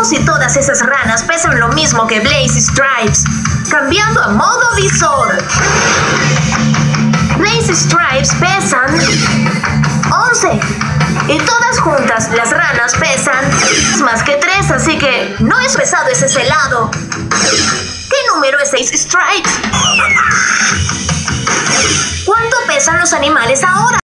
Veamos si todas esas ranas pesan lo mismo que Blaze Stripes. Cambiando a modo visor. Blaze Stripes pesan 11. Y todas juntas, las ranas pesan más que 3, así que no es pesado ese helado. ¿Qué número es 6 Stripes? ¿Cuánto pesan los animales ahora?